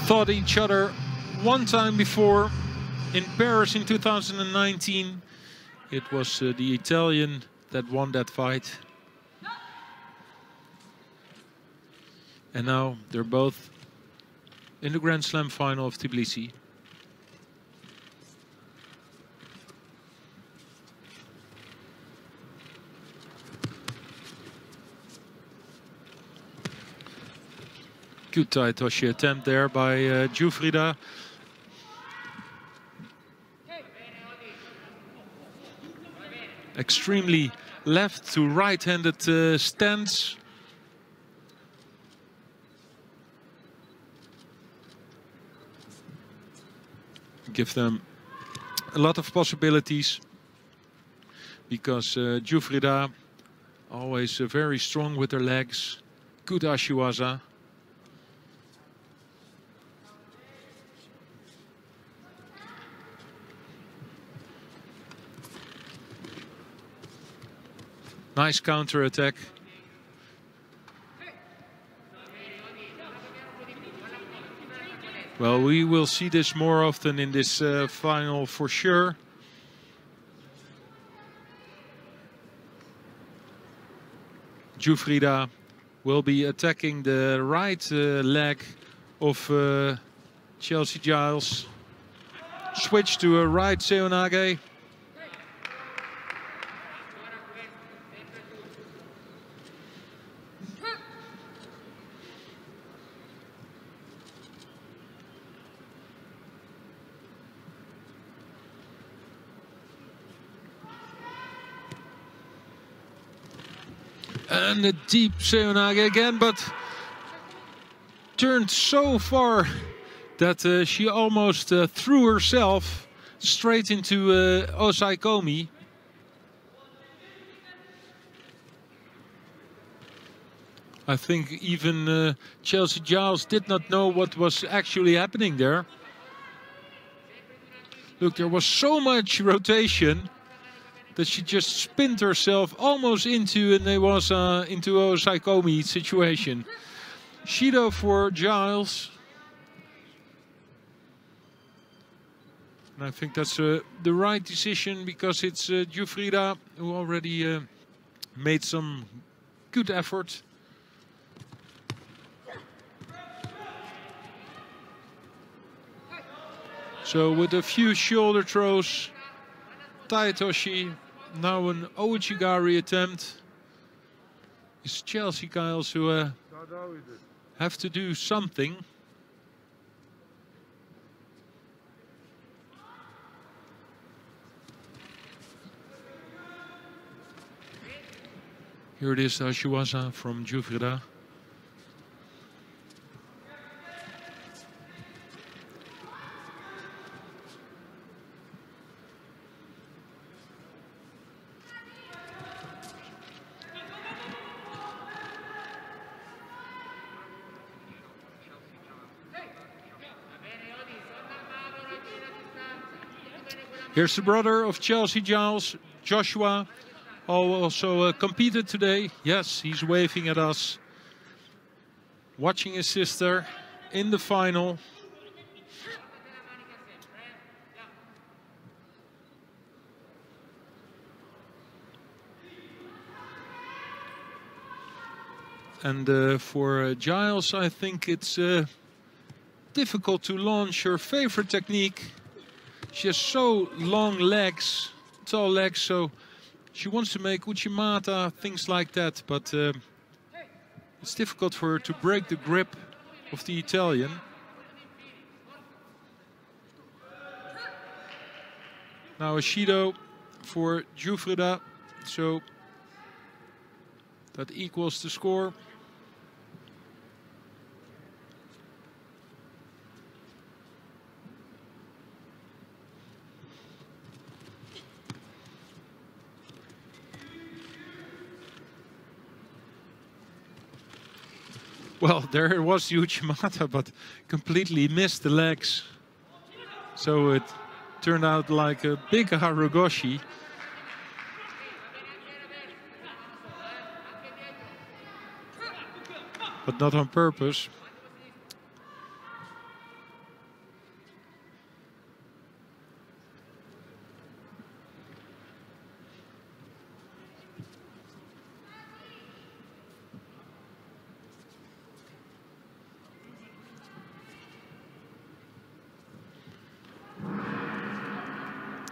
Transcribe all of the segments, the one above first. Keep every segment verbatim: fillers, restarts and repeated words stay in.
fought each other one time before in Paris in two thousand nineteen. It was uh, the Italian that won that fight. And now they're both in the Grand Slam final of Tbilisi. Good Tai Toshi attempt there by uh, Giuffrida. Extremely left to right-handed uh, stance. Give them a lot of possibilities because uh, Giuffrida always uh, very strong with her legs. Good Ashiwaza. Nice counter attack. Well, we will see this more often in this uh, final for sure. Giuffrida will be attacking the right uh, leg of uh, Chelsea Giles. Switch to a right Seoinage. And a deep Seoinage again, but turned so far that uh, she almost uh, threw herself straight into uh, Osaikomi. I think even uh, Chelsea Giles did not know what was actually happening there. Look, there was so much rotation that she just spinned herself almost into and it was uh, into a Osaikomi situation. Shido for Giles. And I think that's uh, the right decision because it's uh, Giuffrida who already uh, made some good effort. So with a few shoulder throws, Tai Toshi, now an Ouchigari attempt. It's Chelsea Giles who uh, have to do something. Here it is, Ashiwaza from Giuffrida. Here's the brother of Chelsea Giles, Joshua, who also uh, competed today. Yes, he's waving at us. Watching his sister in the final. And uh, for uh, Giles, I think it's uh, difficult to launch her favorite technique. She has so long legs, tall legs, so she wants to make Uchimata, things like that. But uh, it's difficult for her to break the grip of the Italian. Now a Shido for Giuffrida, so that equals the score. Well, there was Uchimata, but completely missed the legs. So it turned out like a big Harugoshi. But not on purpose.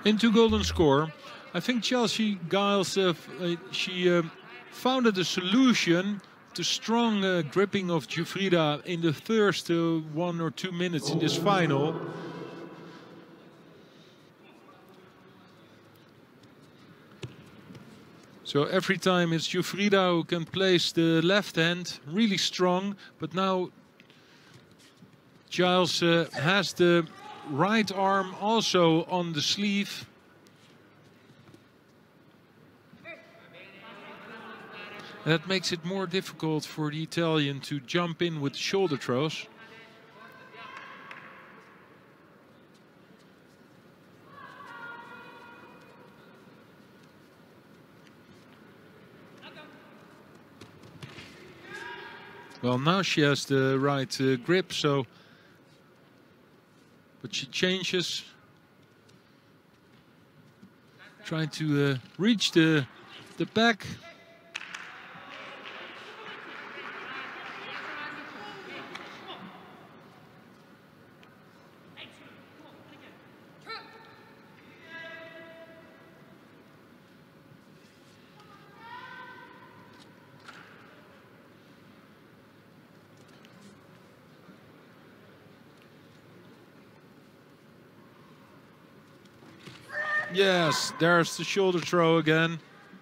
Into golden score. I think Chelsea Giles, uh, uh, she uh, found a solution to strong uh, gripping of Jufrida in the first uh, one or two minutes in this final. So every time it's Jufrida who can place the left hand really strong, but now Giles uh, has the right arm also on the sleeve. That makes it more difficult for the Italian to jump in with shoulder throws. Well, now she has the right uh, grip, so... But she changes. Trying to uh, reach the, the back. Yes, there's the shoulder throw again.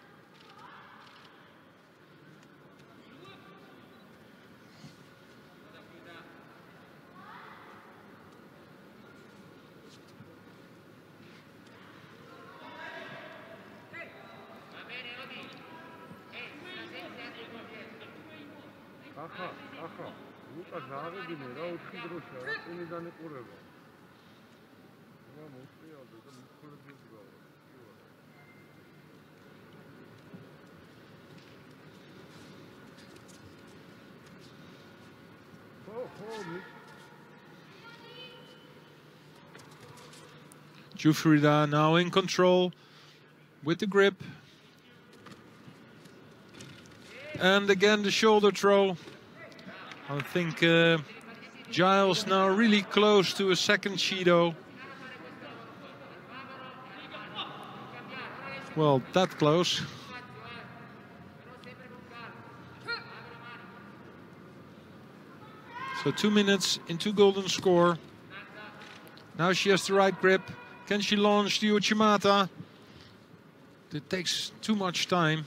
Jufrida now in control with the grip. And again the shoulder throw. I think uh, Giles now really close to a second Shido. Well, that close. So two minutes into golden score. Now she has the right grip. Can she launch the Uchimata? It takes too much time.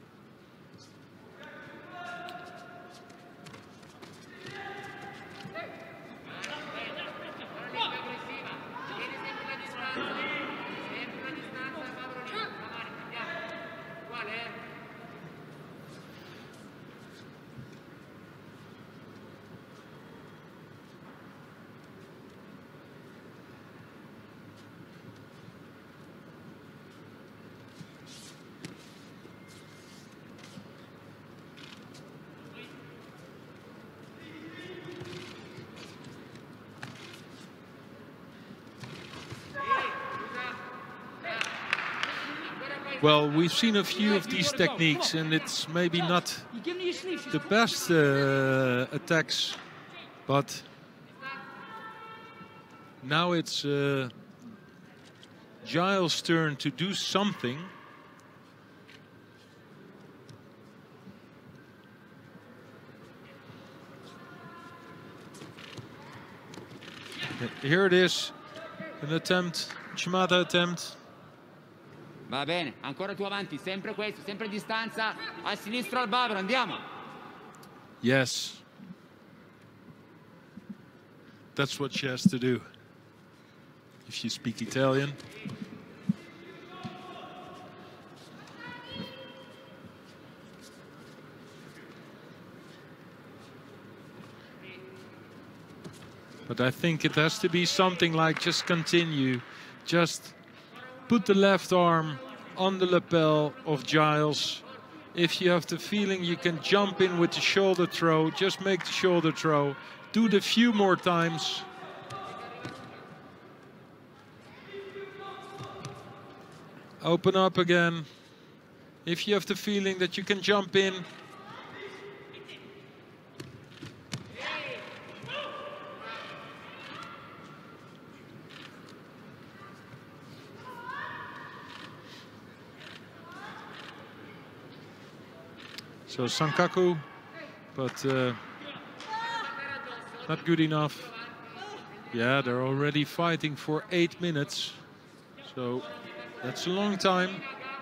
Well, we've seen a few of these techniques, and it's maybe not the best uh, attacks, but now it's uh, Giles' turn to do something. Here it is, an attempt, Uchimata attempt. Va bene, ancora tu avanti, sempre questo, sempre distanza, a sinistro al Bavero, andiamo. Yes. That's what she has to do, if you speak Italian. But I think it has to be something like just continue, just put the left arm on the lapel of Giles. If you have the feeling you can jump in with the shoulder throw, just make the shoulder throw. Do it a few more times. Open up again. If you have the feeling that you can jump in. So Sankaku, but uh, not good enough. Yeah, they're already fighting for eight minutes. So that's a long time.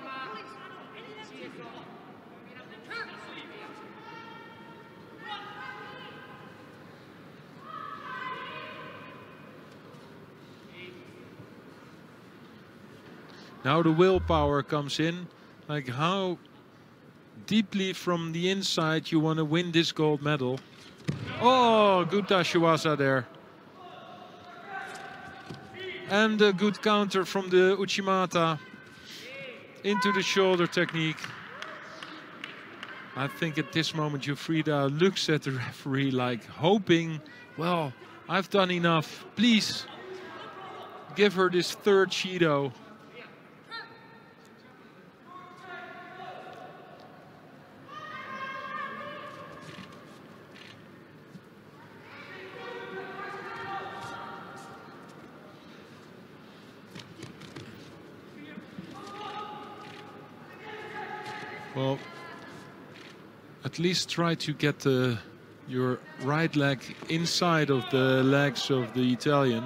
Now the willpower comes in, like how deeply from the inside you want to win this gold medal. Oh, good Tashiwasa there. And a good counter from the Uchimata into the shoulder technique. I think at this moment Jufrida looks at the referee like hoping, well, I've done enough. Please give her this third Shido. Well, at least try to get uh, your right leg inside of the legs of the Italian.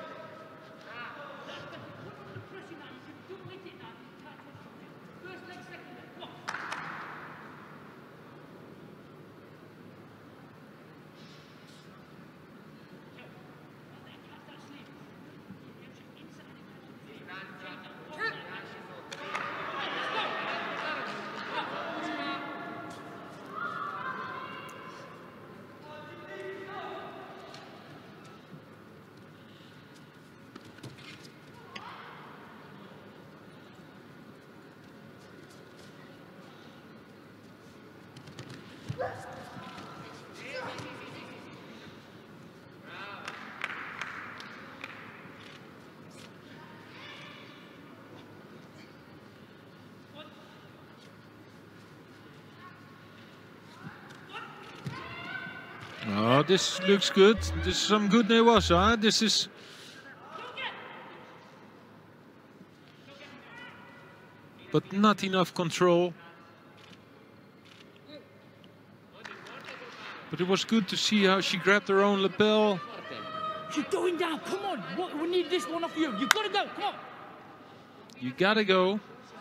Oh, this looks good. This is some good Newasa. This is... But not enough control. But it was good to see how she grabbed her own lapel. She's going down. Come on. What, we need this one off you. You gotta go. Come on. You gotta go.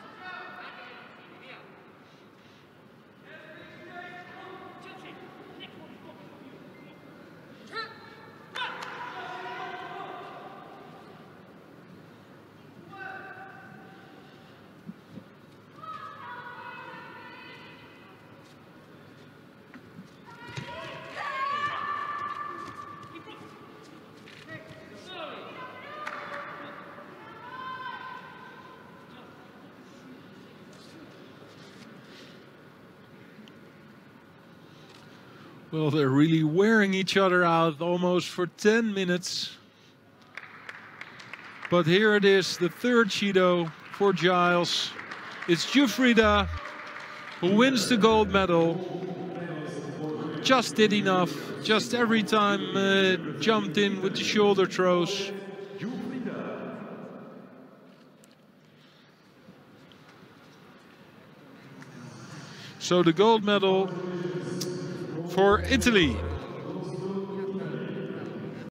Well, they're really wearing each other out almost for ten minutes. But here it is, the third Shido for Giles. It's Jufrida who wins the gold medal. Just did enough, just every time uh, jumped in with the shoulder throws. So the gold medal for Italy.